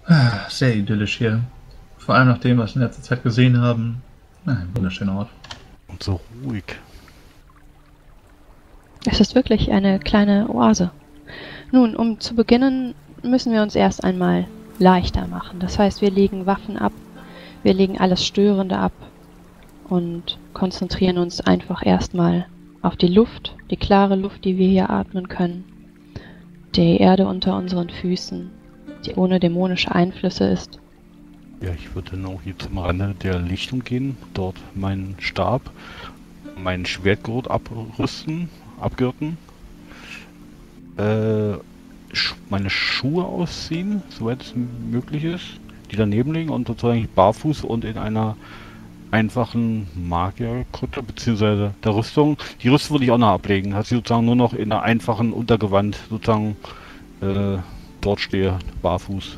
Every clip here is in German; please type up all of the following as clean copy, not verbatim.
Sehr idyllisch hier. Vor allem nach dem, was wir in letzter Zeit gesehen haben. Ein wunderschöner Ort. Und so ruhig. Es ist wirklich eine kleine Oase. Nun, um zu beginnen, müssen wir uns erst einmal leichter machen. Das heißt, wir legen Waffen ab, wir legen alles Störende ab und konzentrieren uns einfach erstmal auf die Luft, die klare Luft, die wir hier atmen können, die Erde unter unseren Füßen, die ohne dämonische Einflüsse ist. Ja, ich würde dann auch hier zum Rande der Lichtung gehen, dort meinen Stab, mein Schwertgurt abgürten, meine Schuhe ausziehen, soweit es möglich ist, die daneben liegen und sozusagen barfuß und in einer einfachen Magierkutte beziehungsweise der Rüstung. Die Rüstung würde ich auch noch ablegen, dass ich sozusagen nur noch in einer einfachen Untergewand sozusagen dort stehe, barfuß.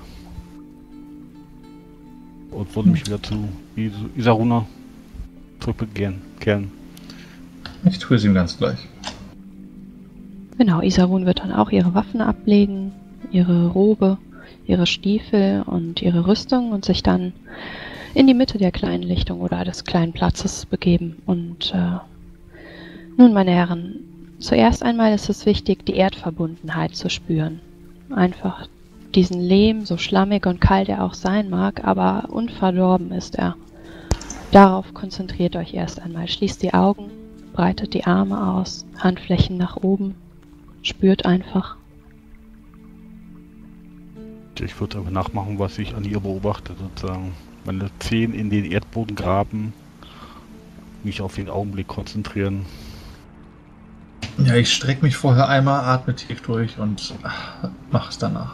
Und würde mich wieder zu Isaruna zurückkehren. Ich tue es ihm ganz gleich. Genau, Isarun wird dann auch ihre Waffen ablegen, ihre Robe, ihre Stiefel und ihre Rüstung und sich dann in die Mitte der kleinen Lichtung oder des kleinen Platzes begeben. Und nun, meine Herren, zuerst einmal ist es wichtig, die Erdverbundenheit zu spüren. Einfach diesen Lehm, so schlammig und kalt er auch sein mag, aber unverdorben ist er. Darauf konzentriert euch erst einmal. Schließt die Augen, breitet die Arme aus, Handflächen nach oben, spürt einfach. Ich würde aber nachmachen, was ich an ihr beobachte, sozusagen. Meine Zehen in den Erdboden graben, mich auf den Augenblick konzentrieren. Ja, ich strecke mich vorher einmal, atme tief durch und mache es danach.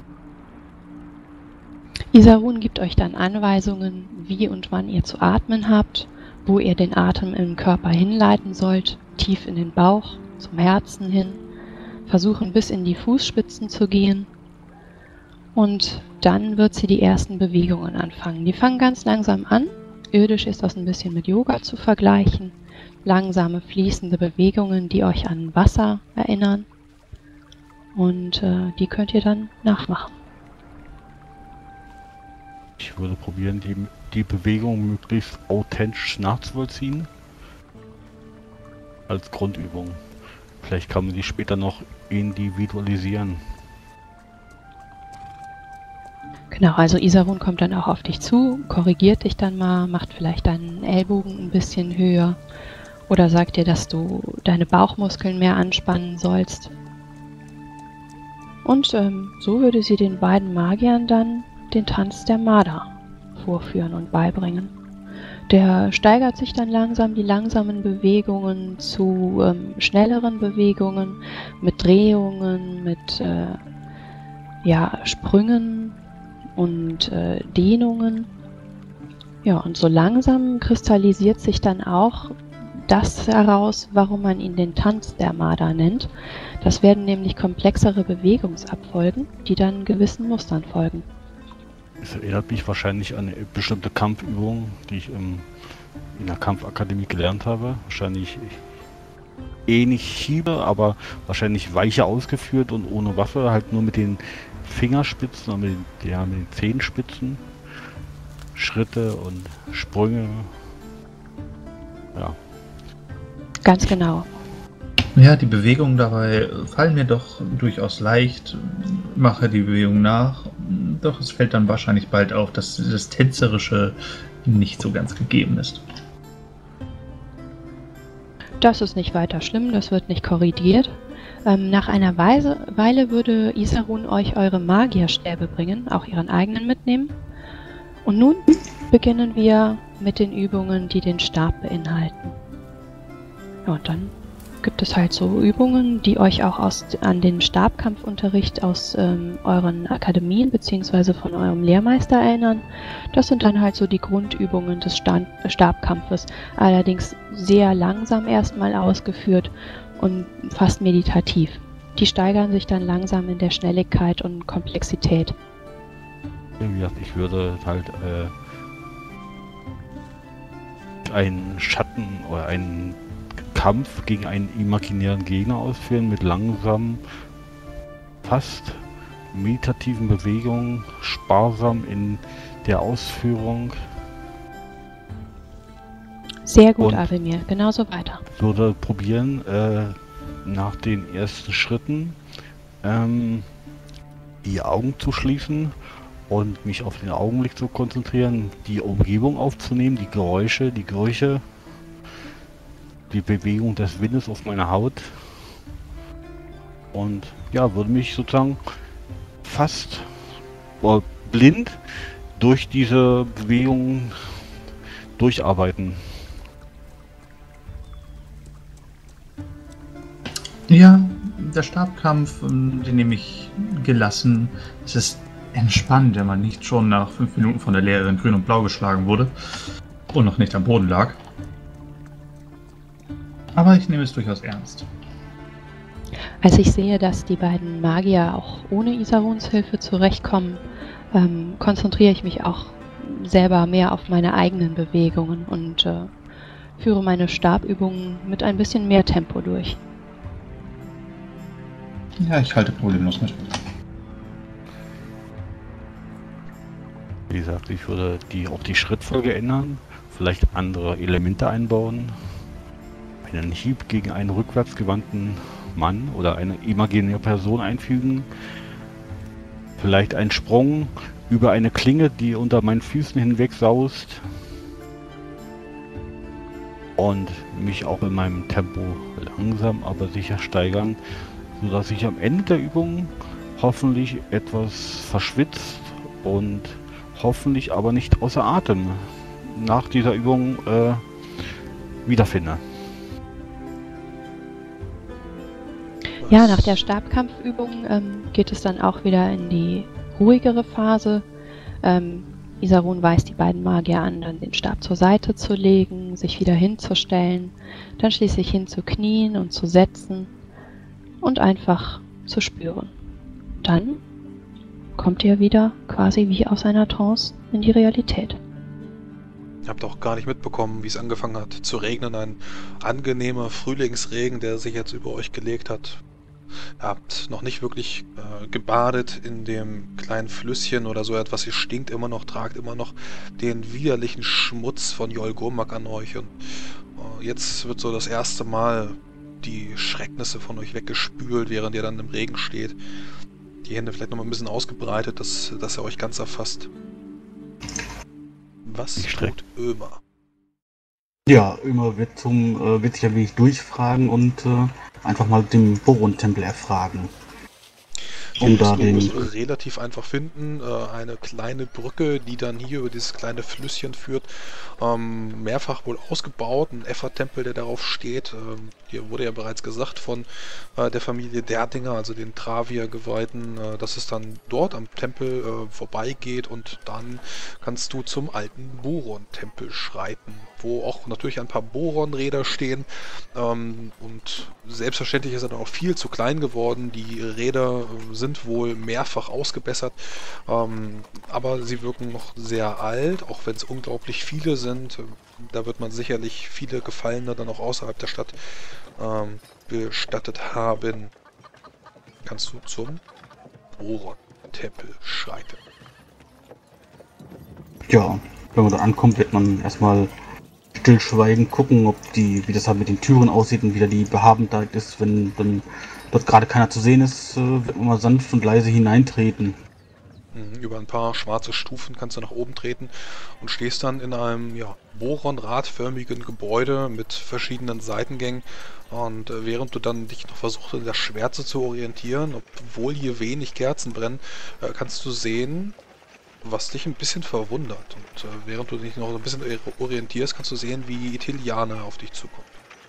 Isarun gibt euch dann Anweisungen, wie und wann ihr zu atmen habt, wo ihr den Atem im Körper hinleiten sollt, tief in den Bauch, zum Herzen hin, versuchen bis in die Fußspitzen zu gehen und dann wird sie die ersten Bewegungen anfangen. Die fangen ganz langsam an, irdisch ist das ein bisschen mit Yoga zu vergleichen, langsame fließende Bewegungen, die euch an Wasser erinnern und die könnt ihr dann nachmachen. Ich würde probieren, die Bewegung möglichst authentisch nachzuvollziehen. Als Grundübung. Vielleicht kann man die später noch individualisieren. Genau, also Isarun kommt dann auch auf dich zu, korrigiert dich dann mal, macht vielleicht deinen Ellbogen ein bisschen höher oder sagt dir, dass du deine Bauchmuskeln mehr anspannen sollst. Und so würde sie den beiden Magiern dann den Tanz der Marder vorführen und beibringen. Der steigert sich dann langsam, die langsamen Bewegungen zu schnelleren Bewegungen, mit Drehungen, mit Sprüngen und Dehnungen. Ja, und so langsam kristallisiert sich dann auch das heraus, warum man ihn den Tanz der Marder nennt. Das werden nämlich komplexere Bewegungsabfolgen, die dann gewissen Mustern folgen. Es erinnert mich wahrscheinlich an eine bestimmte Kampfübung, die ich in der Kampfakademie gelernt habe. Wahrscheinlich ähnlich Hiebe, aber wahrscheinlich weicher ausgeführt und ohne Waffe, halt nur mit den Fingerspitzen und mit den Zehenspitzen. Schritte und Sprünge. Ja. Ganz genau. Ja, die Bewegungen dabei fallen mir doch durchaus leicht, mache die Bewegung nach, doch es fällt dann wahrscheinlich bald auf, dass das Tänzerische nicht so ganz gegeben ist. Das ist nicht weiter schlimm, das wird nicht korrigiert. Nach einer Weile würde Isarun euch eure Magierstäbe bringen, auch ihren eigenen mitnehmen. Und nun beginnen wir mit den Übungen, die den Stab beinhalten. Ja, und dann gibt es halt so Übungen, die euch auch an den Stabkampfunterricht aus euren Akademien bzw. von eurem Lehrmeister erinnern. Das sind dann halt so die Grundübungen des Stabkampfes, allerdings sehr langsam erstmal ausgeführt und fast meditativ. Die steigern sich dann langsam in der Schnelligkeit und Komplexität. Wie gesagt, ich würde halt einen Schatten oder einen Kampf gegen einen imaginären Gegner ausführen mit langsamen, fast meditativen Bewegungen, sparsam in der Ausführung. Sehr gut, Und Avimir. Genauso weiter. würde probieren, nach den ersten Schritten die Augen zu schließen und mich auf den Augenblick zu konzentrieren, die Umgebung aufzunehmen, die Geräusche, die Gerüche, die Bewegung des Windes auf meiner Haut. Und ja, würde mich sozusagen fast blind durch diese Bewegung durcharbeiten. Ja, der Stabkampf, den nehme ich gelassen. Es ist entspannt, wenn man nicht schon nach 5 Minuten von der Lehrerin grün und blau geschlagen wurde und noch nicht am Boden lag. Aber ich nehme es durchaus ernst. Als ich sehe, dass die beiden Magier auch ohne Isaruns Hilfe zurechtkommen, konzentriere ich mich auch selber mehr auf meine eigenen Bewegungen und führe meine Stabübungen mit ein bisschen mehr Tempo durch. Ja, ich halte problemlos mit. Wie gesagt, ich würde auch die Schrittfolge ändern, vielleicht andere Elemente einbauen, einen Hieb gegen einen rückwärts gewandten Mann oder eine imaginäre Person einfügen, vielleicht einen Sprung über eine Klinge, die unter meinen Füßen hinweg saust und mich auch in meinem Tempo langsam aber sicher steigern, sodass ich am Ende der Übung hoffentlich etwas verschwitzt und hoffentlich aber nicht außer Atem nach dieser Übung wiederfinde. Ja, nach der Stabkampfübung geht es dann auch wieder in die ruhigere Phase. Isarun weist die beiden Magier an, dann den Stab zur Seite zu legen, sich wieder hinzustellen, dann schließlich hinzuknien und zu setzen und einfach zu spüren. Dann kommt ihr wieder quasi wie aus einer Trance in die Realität. Ihr habt auch gar nicht mitbekommen, wie es angefangen hat zu regnen. Ein angenehmer Frühlingsregen, der sich jetzt über euch gelegt hat. Ihr habt noch nicht wirklich gebadet in dem kleinen Flüsschen oder so etwas. Ihr stinkt immer noch, tragt immer noch den widerlichen Schmutz von Yolgurmak an euch. Und jetzt wird so das erste Mal die Schrecknisse von euch weggespült, während ihr dann im Regen steht. Die Hände vielleicht noch mal ein bisschen ausgebreitet, dass er euch ganz erfasst. Was tut Ömer? Ja, Ömer wird sich ein wenig durchfragen und einfach mal den Boron-Tempel erfragen. Du musst relativ einfach finden, eine kleine Brücke, die dann hier über dieses kleine Flüsschen führt, mehrfach wohl ausgebaut, ein Effa-Tempel, der darauf steht. Hier wurde ja bereits gesagt von der Familie Derdinger, also den Travier-Geweihten, dass es dann dort am Tempel vorbeigeht und dann kannst du zum alten Boron-Tempel schreiten, wo auch natürlich ein paar Boron-Räder stehen und selbstverständlich ist er dann auch viel zu klein geworden. Die Räder sind wohl mehrfach ausgebessert, aber sie wirken noch sehr alt, auch wenn es unglaublich viele sind. Da wird man sicherlich viele Gefallene dann auch außerhalb der Stadt bestattet haben. Kannst du zum Boron-Tempel schreiten. Ja, wenn man da ankommt, wird man erstmal stillschweigend gucken, wie das halt mit den Türen aussieht und wie da die Behabenheit ist. Wenn dann dort gerade keiner zu sehen ist, wird man mal sanft und leise hineintreten. Über ein paar schwarze Stufen kannst du nach oben treten und stehst dann in einem Boron-radförmigen Gebäude mit verschiedenen Seitengängen. Und während du dann dich noch versuchst, in der Schwärze zu orientieren, obwohl hier wenig Kerzen brennen, kannst du sehen, was dich ein bisschen verwundert. Und während du dich noch ein bisschen orientierst, kannst du sehen, wie Itiliane auf dich zukommt.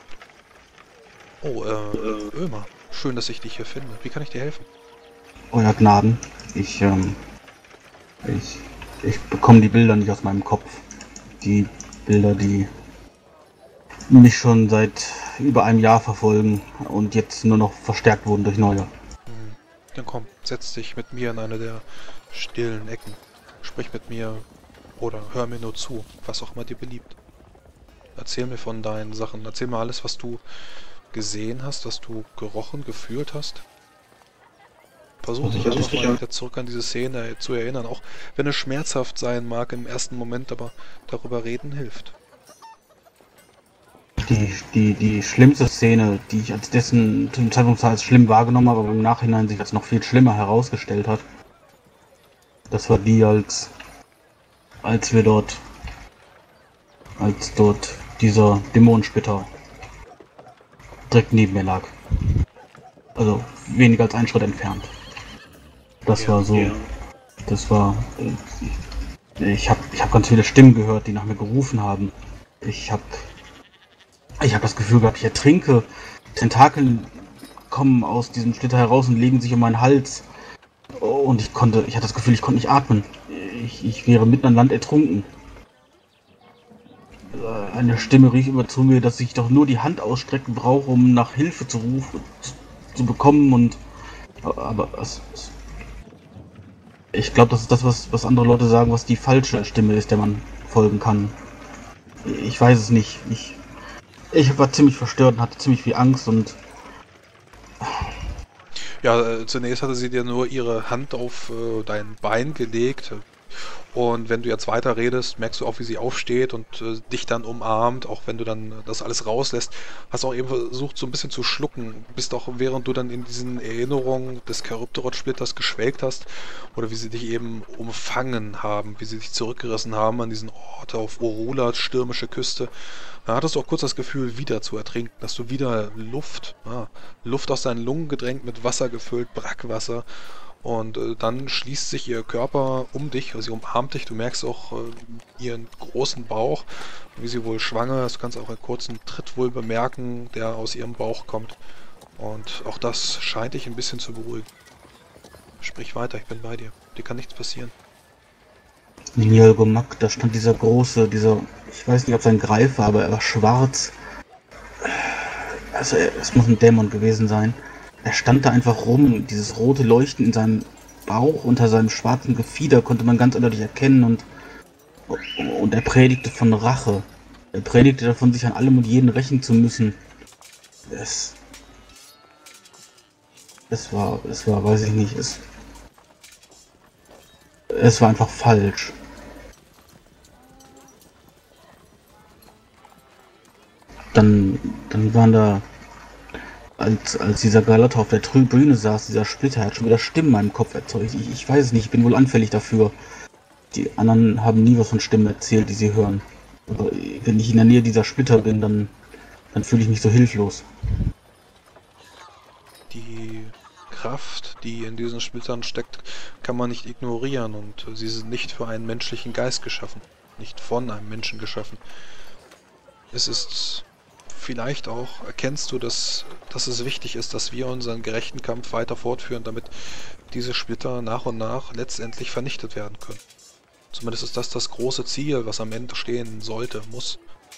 Oh, Ömer, schön, dass ich dich hier finde. Wie kann ich dir helfen? Euer Gnaden, ich bekomme die Bilder nicht aus meinem Kopf. Die Bilder, die mich schon seit über einem Jahr verfolgen und jetzt nur noch verstärkt wurden durch neue. Dann komm, setz dich mit mir in eine der stillen Ecken. Sprich mit mir oder hör mir nur zu, was auch immer dir beliebt. Erzähl mir von deinen Sachen. Erzähl mir alles, was du gesehen hast, was du gerochen, gefühlt hast. Versuch dich einfach mal wieder zurück an diese Szene zu erinnern, auch wenn es schmerzhaft sein mag im ersten Moment, aber darüber reden hilft. Die schlimmste Szene, die ich als dessen zum Zeitpunkt als schlimm wahrgenommen habe, aber im Nachhinein sich als noch viel schlimmer herausgestellt hat, das war die, als dort dieser Dämonensplitter direkt neben mir lag. Also weniger als einen Schritt entfernt. Das war so. Ja. Das war. Ich hab ganz viele Stimmen gehört, die nach mir gerufen haben. Ich hab das Gefühl gehabt, ich ertrinke. Tentakel kommen aus diesem Splitter heraus und legen sich um meinen Hals. Und ich hatte das Gefühl, ich konnte nicht atmen. Ich wäre mitten an Land ertrunken. Eine Stimme rief immer zu mir, dass ich doch nur die Hand ausstrecken brauche, um nach Hilfe zu rufen, zu bekommen. Aber ich glaube, das ist das, was andere Leute sagen, was die falsche Stimme ist, der man folgen kann. Ich weiß es nicht. Ich war ziemlich verstört und hatte ziemlich viel Angst und... Ja, zunächst hatte sie dir nur ihre Hand auf dein Bein gelegt. Und wenn du jetzt weiter redest, merkst du auch, wie sie aufsteht und dich dann umarmt, auch wenn du dann das alles rauslässt. Hast auch eben versucht, so ein bisschen zu schlucken. Bist auch, während du dann in diesen Erinnerungen des Charybdorot-Splitters geschwelgt hast, oder wie sie dich eben umfangen haben, wie sie dich zurückgerissen haben an diesen Ort auf Orula, stürmische Küste, da hattest du auch kurz das Gefühl, wieder zu ertrinken, dass du wieder Luft aus deinen Lungen gedrängt, mit Wasser gefüllt, Brackwasser. Und dann schließt sich ihr Körper um dich, also sie umarmt dich, du merkst auch ihren großen Bauch, wie sie wohl schwanger ist, du kannst auch einen kurzen Tritt wohl bemerken, der aus ihrem Bauch kommt. Und auch das scheint dich ein bisschen zu beruhigen. Sprich weiter, ich bin bei dir, dir kann nichts passieren. Nilgomak, da stand dieser, ich weiß nicht, ob es ein Greif war, aber er war schwarz. Also es muss ein Dämon gewesen sein. Er stand da einfach rum, dieses rote Leuchten in seinem Bauch, unter seinem schwarzen Gefieder konnte man ganz eindeutig erkennen und er predigte von Rache. Er predigte davon, sich an allem und jeden rächen zu müssen. Es war, weiß ich nicht, es war einfach falsch. Dann waren da, als dieser Galotte auf der Tribüne saß, dieser Splitter, hat schon wieder Stimmen in meinem Kopf erzeugt. Ich weiß es nicht, ich bin wohl anfällig dafür. Die anderen haben nie was von Stimmen erzählt, die sie hören. Aber wenn ich in der Nähe dieser Splitter bin, dann fühle ich mich so hilflos. Die Kraft, die in diesen Splittern steckt, kann man nicht ignorieren und sie sind nicht für einen menschlichen Geist geschaffen, nicht von einem Menschen geschaffen. Es ist vielleicht auch, erkennst du, dass es wichtig ist, dass wir unseren gerechten Kampf weiter fortführen, damit diese Splitter nach und nach letztendlich vernichtet werden können. Zumindest ist das große Ziel, was am Ende stehen sollte, muss.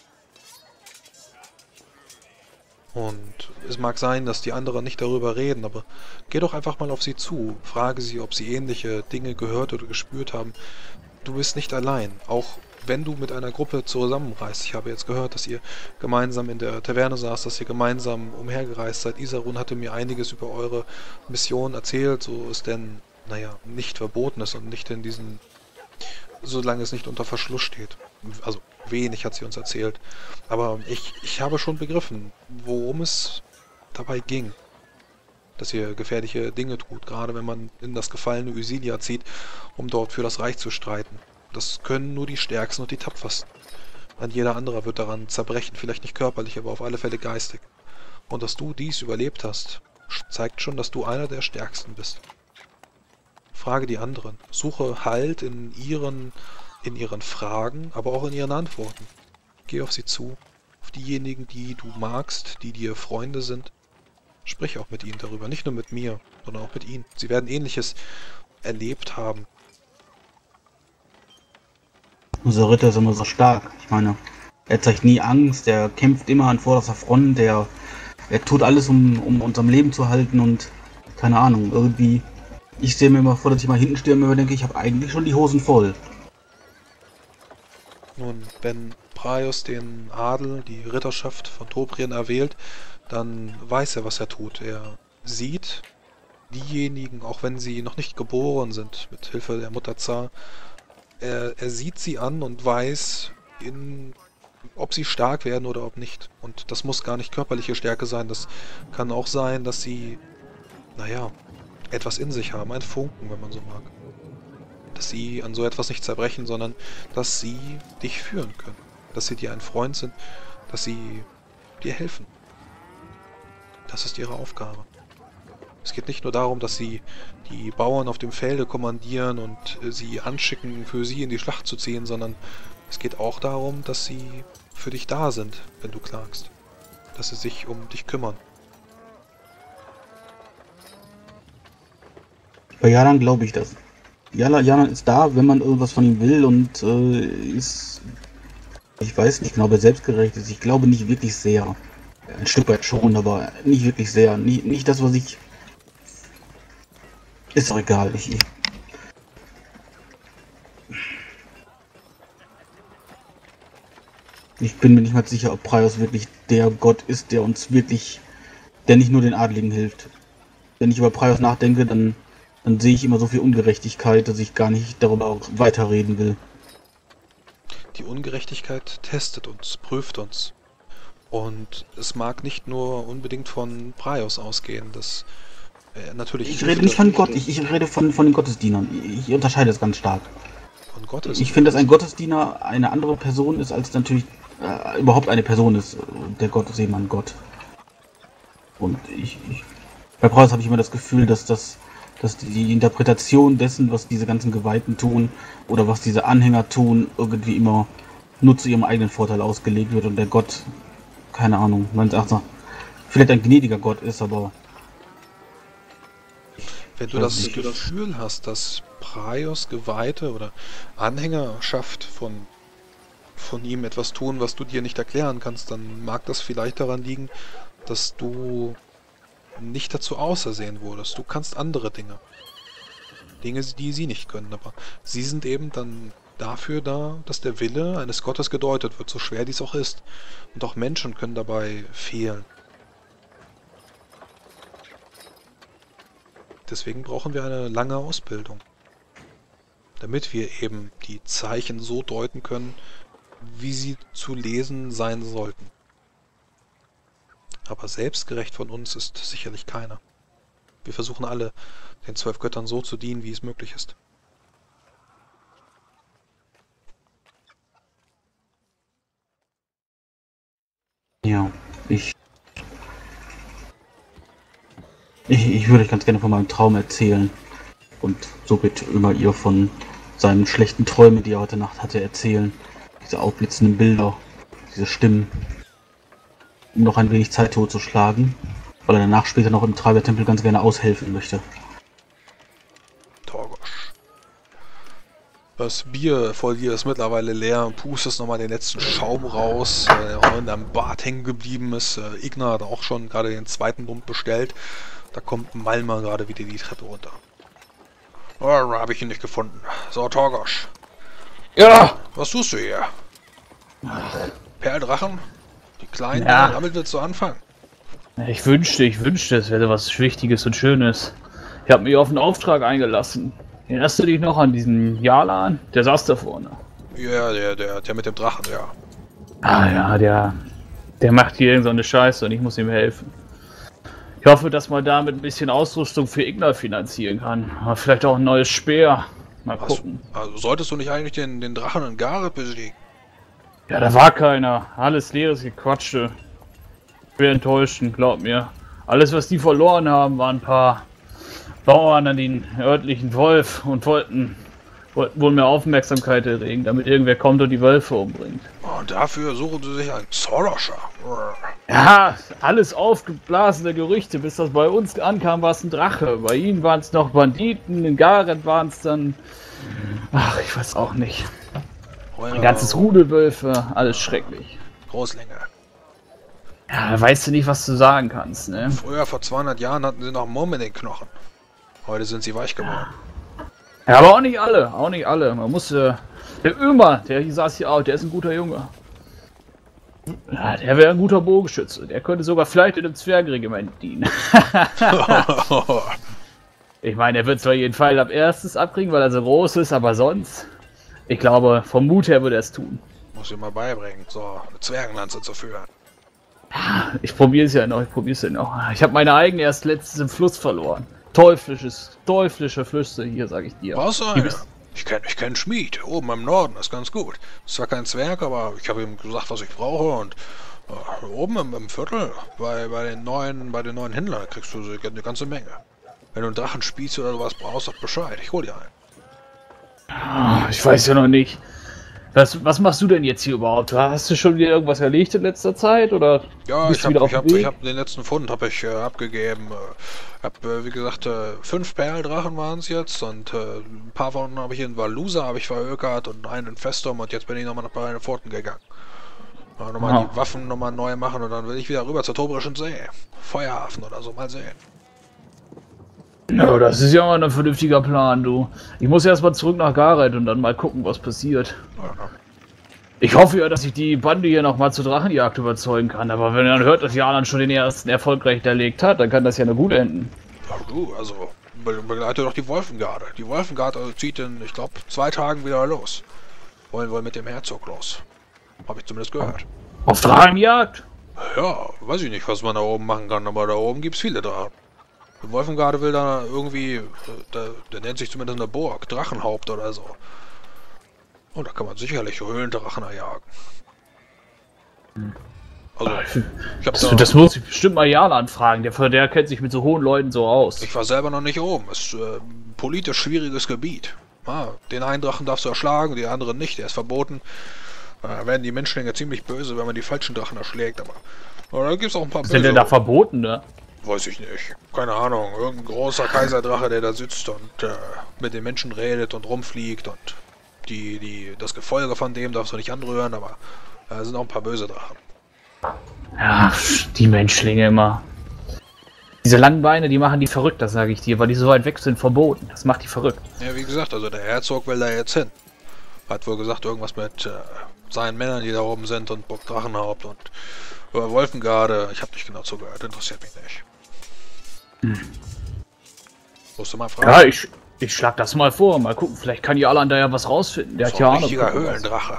Und es mag sein, dass die anderen nicht darüber reden, aber geh doch einfach mal auf sie zu, frage sie, ob sie ähnliche Dinge gehört oder gespürt haben. Du bist nicht allein, auch wenn du mit einer Gruppe zusammenreist. Ich habe jetzt gehört, dass ihr gemeinsam in der Taverne saßt, dass ihr gemeinsam umhergereist seid. Isarun hatte mir einiges über eure Mission erzählt, so es denn, naja, nicht verboten ist und nicht in diesen, solange es nicht unter Verschluss steht. Also wenig hat sie uns erzählt. Aber ich habe schon begriffen, worum es dabei ging. Dass ihr gefährliche Dinge tut, gerade wenn man in das gefallene Ysilia zieht, um dort für das Reich zu streiten. Das können nur die Stärksten und die Tapfersten. Ein jeder anderer wird daran zerbrechen, vielleicht nicht körperlich, aber auf alle Fälle geistig. Und dass du dies überlebt hast, zeigt schon, dass du einer der Stärksten bist. Frage die anderen. Suche Halt in ihren Fragen, aber auch in ihren Antworten. Geh auf sie zu, auf diejenigen, die du magst, die dir Freunde sind. Sprich auch mit ihnen darüber, nicht nur mit mir, sondern auch mit ihnen. Sie werden Ähnliches erlebt haben. Unser Ritter ist immer so stark. Ich meine, er zeigt nie Angst, er kämpft immer an vorderster Front, er tut alles, um uns am Leben zu halten und keine Ahnung, irgendwie, ich sehe mir immer vor, dass ich mal hinten stehe und mir denke, ich habe eigentlich schon die Hosen voll. Nun, wenn Praios den Adel, die Ritterschaft von Tobrien erwählt, dann weiß er, was er tut. Er sieht, diejenigen, auch wenn sie noch nicht geboren sind, mit Hilfe der Mutter Zar, er sieht sie an und weiß, ob sie stark werden oder ob nicht. Und das muss gar nicht körperliche Stärke sein, das kann auch sein, dass sie, naja, etwas in sich haben, ein Funken, wenn man so mag. Dass sie an so etwas nicht zerbrechen, sondern dass sie dich führen können. Dass sie dir ein Freund sind, dass sie dir helfen. Das ist ihre Aufgabe. Es geht nicht nur darum, dass sie die Bauern auf dem Felde kommandieren und sie anschicken, für sie in die Schlacht zu ziehen, sondern es geht auch darum, dass sie für dich da sind, wenn du klagst. Dass sie sich um dich kümmern. Bei Jalan glaube ich das. Jalan ist da, wenn man irgendwas von ihm will und ist... Ich weiß nicht genau, ob er selbstgerecht ist. Ich glaube nicht wirklich sehr. Ein Stück weit schon, aber nicht wirklich sehr. Nicht das, was ich... Ist doch egal. Ich bin mir nicht mal sicher, ob Praios wirklich der Gott ist, der uns wirklich... Der nicht nur den Adligen hilft. Wenn ich über Praios nachdenke, dann sehe ich immer so viel Ungerechtigkeit, dass ich gar nicht darüber weiterreden will. Die Ungerechtigkeit testet uns, prüft uns. Und es mag nicht nur unbedingt von Praios ausgehen, dass natürlich... Ich rede nicht von Gott, ich rede von den Gottesdienern. Ich unterscheide das ganz stark. Von Gottesdienern? Ich finde, dass ein Gottesdiener eine andere Person ist, als natürlich überhaupt eine Person ist. Der Gott ist eben ein Gott. Und bei Praios habe ich immer das Gefühl, dass die Interpretation dessen, was diese ganzen Geweihten tun oder was diese Anhänger tun, irgendwie immer nur zu ihrem eigenen Vorteil ausgelegt wird und der Gott, keine Ahnung, man sagt, vielleicht ein gnädiger Gott ist, aber... Wenn du das Gefühl hast, dass Praios Geweihte oder Anhängerschaft von ihm etwas tun, was du dir nicht erklären kannst, dann mag das vielleicht daran liegen, dass du nicht dazu ausersehen wurdest. Du kannst andere Dinge. Dinge, die sie nicht können, aber sie sind eben dann dafür da, dass der Wille eines Gottes gedeutet wird, so schwer dies auch ist. Und auch Menschen können dabei fehlen. Deswegen brauchen wir eine lange Ausbildung, damit wir eben die Zeichen so deuten können, wie sie zu lesen sein sollten. Aber selbstgerecht von uns ist sicherlich keiner. Wir versuchen alle, den 12 Göttern so zu dienen, wie es möglich ist. Ja, ich würde euch ganz gerne von meinem Traum erzählen. Und so wird immer ihr von seinen schlechten Träumen, die er heute Nacht hatte, erzählen. Diese aufblitzenden Bilder, diese Stimmen. Um noch ein wenig Zeit totzuschlagen, weil er danach später noch im Treibertempel ganz gerne aushelfen möchte. Torgosch. Das Bier vor dir ist mittlerweile leer und pustest nochmal den letzten Schaum raus, der auch in deinem Bart hängen geblieben ist. Ignar hat auch schon gerade den zweiten Bund bestellt. Da kommt Malma gerade wieder die Treppe runter. Oh, habe ich ihn nicht gefunden. So, Torgosch. Ja! Was tust du hier? Ach. Perldrachen? Die Kleinen, Ja. Damit willst du anfangen? Ich wünschte, es wäre was Wichtiges und Schönes. Ich habe mich auf einen Auftrag eingelassen. Erinnerst du dich noch an diesen Jalan? Der saß da vorne. Ja, der mit dem Drachen, ja. Ah ja, der macht hier irgend so eine Scheiße und ich muss ihm helfen. Ich hoffe, dass man damit ein bisschen Ausrüstung für Ignar finanzieren kann. Aber vielleicht auch ein neues Speer. Mal gucken. Also solltest du nicht eigentlich den Drachen in Gareth besiegen? Ja, da war keiner. Alles leeres Gequatsche. Ich bin enttäuscht, glaub mir. Alles, was die verloren haben, waren ein paar Bauern an den örtlichen Wolf und wollten wohl mehr Aufmerksamkeit erregen, damit irgendwer kommt und die Wölfe umbringt. Und dafür suchen sie sich einen Zorloscher. Ja, alles aufgeblasene Gerüchte. Bis das bei uns ankam, war es ein Drache. Bei ihnen waren es noch Banditen, in Gareth waren es dann... Ach, ich weiß auch nicht. Ein ganzes Rudelwölfe, alles schrecklich. Großlinge. Ja, weißt du nicht, was du sagen kannst, ne? Früher, vor 200 Jahren, hatten sie noch Mumm in den Knochen. Heute sind sie weich geworden. Ja, aber auch nicht alle. Man muss, der Ömer, der hier saß hier auch, der ist ein guter Junge. Ja, der wäre ein guter Bogenschütze. Der könnte sogar vielleicht in einem Zwergregiment dienen. Ich meine, er wird zwar jeden Fall ab erstes abkriegen, weil er so groß ist, aber sonst... Ich glaube, vom Mut her würde er es tun. Muss ich mal beibringen, so eine Zwergenlanze zu führen. Ich probiere es ja noch, Ich habe meine eigene erst letztens im Fluss verloren. Teuflische Flüsse hier, sag ich dir. Was? Ich kenn Schmied, oben im Norden, ist ganz gut. Ist zwar kein Zwerg, aber ich habe ihm gesagt, was ich brauche und oben im Viertel, bei den neuen Händlern kriegst du eine ganze Menge. Wenn du einen Drachenspieß oder sowas brauchst, sag Bescheid, ich hol dir einen. Ich weiß ja noch nicht. Was machst du denn jetzt hier überhaupt? Hast du schon wieder irgendwas erlegt in letzter Zeit? Oder ja, bist ich du hab wieder auf den letzten Fund abgegeben. Wie gesagt, 5 Perldrachen waren es jetzt und ein paar von denen habe ich in Valusa verhökert und einen in Festum und jetzt bin ich nochmal nach Pforten gegangen. Nochmal die Waffen nochmal neu machen und dann will ich wieder rüber zur Tobrischen See. Feuerhafen oder so, mal sehen. Ja, das ist ja mal ein vernünftiger Plan, du. Ich muss erstmal zurück nach Gareth und dann mal gucken, was passiert. Ja. Ich hoffe ja, dass ich die Bande hier nochmal zur Drachenjagd überzeugen kann, aber wenn er dann hört, dass Jalan schon den ersten erfolgreich erlegt hat, dann kann das ja nur gut enden. Ja, du, also begleite doch die Wolfengarde. Die Wolfengarde zieht in, ich glaube, 2 Tagen wieder los. Wollen wohl mit dem Herzog los. Habe ich zumindest gehört. Auf Drachenjagd? Ja, weiß ich nicht, was man da oben machen kann, aber da oben gibt es viele Drachen. Die Wolfengarde will da irgendwie, der nennt sich zumindest eine Burg, Drachenhaupt oder so. Und da kann man sicherlich Höhlendrachen erjagen. Also, ich hab das muss ich bestimmt mal Jalan fragen, der kennt sich mit so hohen Leuten so aus. Ich war selber noch nicht oben, es ist politisch schwieriges Gebiet. Den einen Drachen darfst du erschlagen, die anderen nicht, der ist verboten. Da werden die Menschlinge ziemlich böse, wenn man die falschen Drachen erschlägt, aber da gibt es auch ein paar böse. Sind denn da verboten, ne? Weiß ich nicht. Keine Ahnung. Irgendein großer Kaiserdrache, der da sitzt und mit den Menschen redet und rumfliegt und das Gefolge von dem darfst du nicht anrühren, aber da sind auch ein paar böse Drachen. Ja, die Menschlinge immer. Diese langen Beine, die machen die verrückt, das sage ich dir, weil die so weit weg sind, verboten. Das macht die verrückt. Ja, wie gesagt, also der Herzog will da jetzt hin. Hat wohl gesagt, irgendwas mit seinen Männern, die da oben sind und Burg Drachenhaupt und Wolfengarde. Ich habe nicht genau zugehört, interessiert mich nicht. Musst du mal fragen. Ja, ich schlag das mal vor. Mal gucken, vielleicht kann Jalan da ja was rausfinden. Der hat ja ein auch noch richtiger Höhlendrache.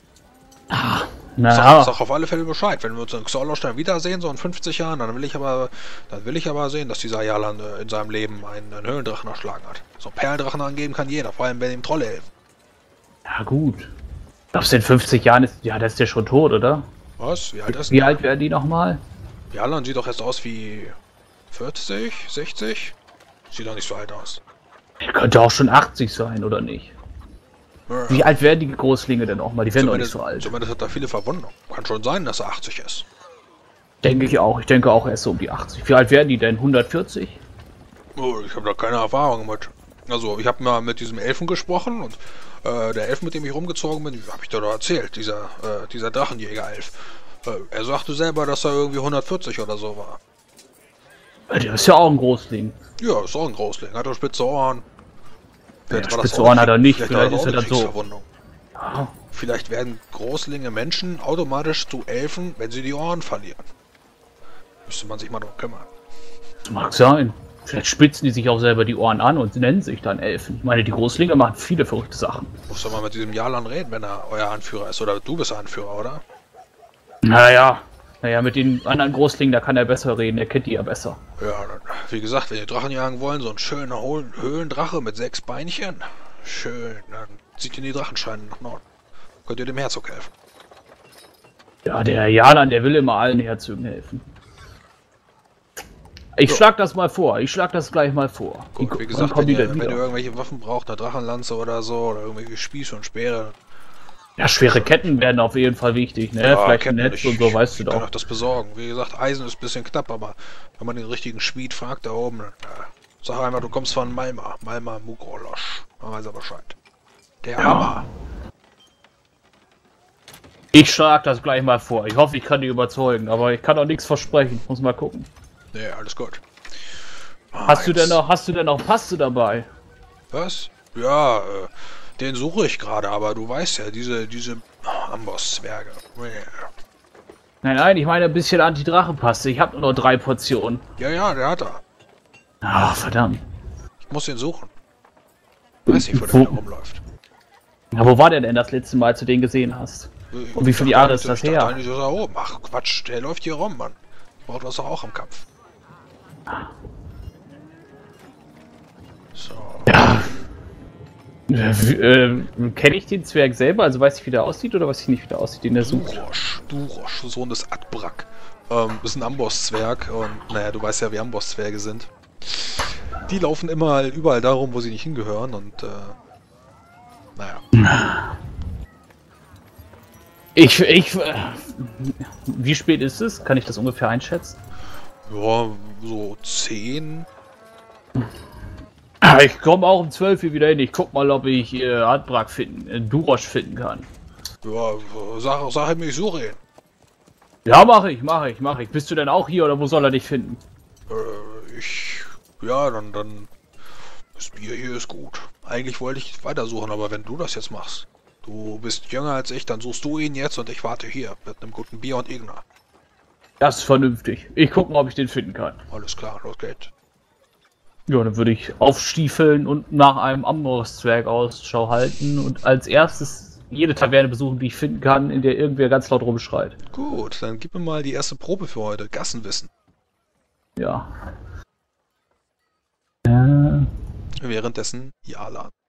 Naja. Sag auf alle Fälle Bescheid. Wenn wir uns in Xorlostein wiedersehen, so in 50 Jahren, dann will ich aber sehen, dass dieser Jalan in seinem Leben einen Höhlendrachen erschlagen hat. So einen Perldrachen angeben kann jeder, vor allem wenn ihm Trolle helfen. Ja gut. Glaubst du, in 50 Jahren ist der schon tot, oder? Was? Wie alt ist Wie alt werden die nochmal? Jalan sieht doch erst aus wie 40, 60? Sieht doch nicht so alt aus. Er könnte auch schon 80 sein, oder nicht? Ja. Wie alt werden die Großlinge denn auch mal? Die werden doch nicht so alt. Zumindest hat er viele Verwundungen. Kann schon sein, dass er 80 ist. Denke ich auch. Ich denke auch erst so um die 80. Wie alt werden die denn? 140? Oh, ich habe da keine Erfahrung mit. Also, ich habe mal mit diesem Elfen gesprochen und der Elf, mit dem ich rumgezogen bin, habe ich dir doch erzählt, dieser Drachenjäger-Elf. Er sagte selber, dass er irgendwie 140 oder so war. Der ist ja auch ein Großling. Ja, ist auch ein Großling. Hat auch spitze Ohren. Ja, spitze Ohren hat er nicht. Vielleicht ist er dann so. Ja. Vielleicht werden Großlinge Menschen automatisch zu Elfen, wenn sie die Ohren verlieren. Müsste man sich mal drum kümmern. Das mag sein. Vielleicht spitzen die sich auch selber die Ohren an und nennen sich dann Elfen. Ich meine, die Großlinge machen viele verrückte Sachen. Musst du mal mit diesem Jalan reden, wenn er euer Anführer ist. Oder du bist Anführer, oder? Naja, mit den anderen Großlingen, da kann er besser reden. Er kennt die ja besser. Ja, wie gesagt, wenn ihr Drachen jagen wollen, so ein schöner Höhlendrache mit 6 Beinchen. Schön, dann zieht ihr die Drachenscheine nach Norden. Könnt ihr dem Herzog helfen. Ja, der Jalan, der will immer allen Herzögen helfen. Ich schlag das mal vor. Ich schlag das gleich mal vor. Gut, wie gesagt, wenn ihr irgendwelche Waffen braucht, eine Drachenlanze oder so, oder irgendwelche Spieße und Speere. Ja, schwere Ketten werden auf jeden Fall wichtig, ne? Ja, vielleicht ein Netz und so, weißt du doch. Ich kann auch das besorgen. Wie gesagt, Eisen ist ein bisschen knapp, aber wenn man den richtigen Schmied fragt da oben, dann sag einfach, du kommst von Malma Mugrolosch. Dann weiß er Bescheid. Der Hammer. Ich schlag das gleich mal vor. Ich hoffe, ich kann die überzeugen, aber ich kann auch nichts versprechen. Muss mal gucken. Nee, alles gut. Hast du denn noch Paste dabei? Was? Ja, den suche ich gerade, aber du weißt ja, diese Amboss-Zwerge. Nein, ich meine ein bisschen Anti-Drache-Paste. Ich habe nur 3 Portionen. Ja, der hat er. Ah, verdammt. Ich muss ihn suchen. Weiß nicht, wo der rumläuft. Ja, wo war der denn das letzte Mal, als du den gesehen hast? Und wie viele Jahre ist das her? Eigentlich ist er oben. Ach Quatsch, der läuft hier rum, Mann. Braucht das doch auch am Kampf. So. Ja. Kenne ich den Zwerg selber? Also weiß ich, wie der aussieht, oder weiß ich nicht, wie der aussieht, den der sucht? Durosch, Sohn des Adbrak. Ist ein Amboss-Zwerg und naja, du weißt ja, wie Amboss-Zwerge sind. Die laufen immer überall darum, wo sie nicht hingehören und naja. Wie spät ist es? Kann ich das ungefähr einschätzen? Ja, so 10. Ich komme auch um 12 Uhr wieder hin. Ich guck mal, ob ich Adbrak Durosch finden kann. Ja, sag ihm, ich suche ihn. Ja, mach ich. Bist du denn auch hier oder wo soll er dich finden? Ja, dann. Das Bier hier ist gut. Eigentlich wollte ich weitersuchen, aber wenn du das jetzt machst. Du bist jünger als ich, dann suchst du ihn jetzt und ich warte hier mit einem guten Bier und Igna. Das ist vernünftig. Ich guck mal, ob ich den finden kann. Alles klar, los geht's. Ja, dann würde ich aufstiefeln und nach einem Amboss-Zwerg Ausschau halten und als erstes jede Taverne besuchen, die ich finden kann, in der irgendwer ganz laut rumschreit. Gut, dann gib mir mal die erste Probe für heute. Gassenwissen. Ja. Währenddessen Jala.